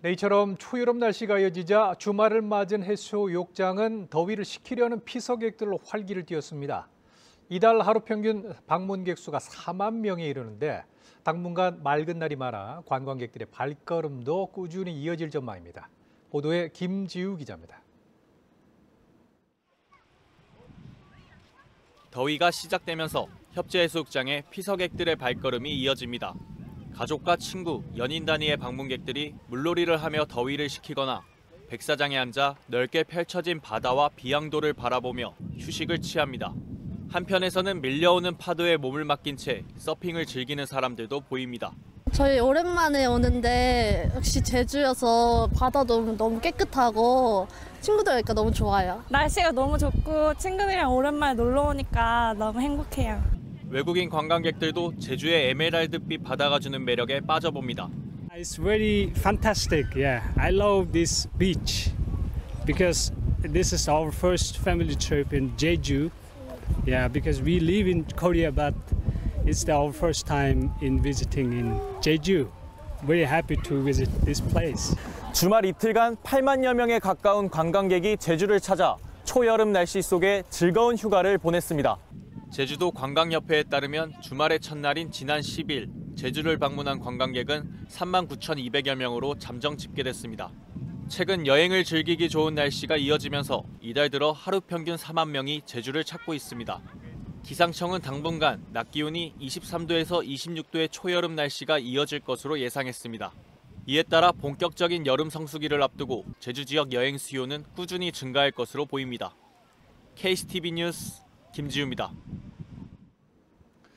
네, 이처럼 초여름 날씨가 이어지자 주말을 맞은 해수욕장은 더위를 식히려는 피서객들로 활기를 띠었습니다. 이달 하루 평균 방문객 수가 4만 명에 이르는데 당분간 맑은 날이 많아 관광객들의 발걸음도 꾸준히 이어질 전망입니다. 보도에 김지우 기자입니다. 더위가 시작되면서 협재해수욕장에 피서객들의 발걸음이 이어집니다. 가족과 친구, 연인 단위의 방문객들이 물놀이를 하며 더위를 식히거나 백사장에 앉아 넓게 펼쳐진 바다와 비양도를 바라보며 휴식을 취합니다. 한편에서는 밀려오는 파도에 몸을 맡긴 채 서핑을 즐기는 사람들도 보입니다. 저희 오랜만에 오는데 역시 제주여서 바다도 너무 깨끗하고 친구들 오니까 너무 좋아요. 날씨가 너무 좋고 친구들이랑 오랜만에 놀러 오니까 너무 행복해요. 외국인 관광객들도 제주의 에메랄드빛 바다가 주는 매력에 빠져봅니다. It's very fantastic. Yeah, I love this beach because this is our first family trip in Jeju. Yeah, because we live in Korea, but it's our first time in visiting in Jeju. Very happy to visit this place. 주말 이틀간 8만여 명에 가까운 관광객이 제주를 찾아 초여름 날씨 속에 즐거운 휴가를 보냈습니다. 제주도 관광협회에 따르면 주말의 첫날인 지난 10일 제주를 방문한 관광객은 39,200여 명으로 잠정 집계됐습니다. 최근 여행을 즐기기 좋은 날씨가 이어지면서 이달 들어 하루 평균 4만 명이 제주를 찾고 있습니다. 기상청은 당분간 낮 기온이 23도에서 26도의 초여름 날씨가 이어질 것으로 예상했습니다. 이에 따라 본격적인 여름 성수기를 앞두고 제주 지역 여행 수요는 꾸준히 증가할 것으로 보입니다. KCTV 뉴스 김지우입니다.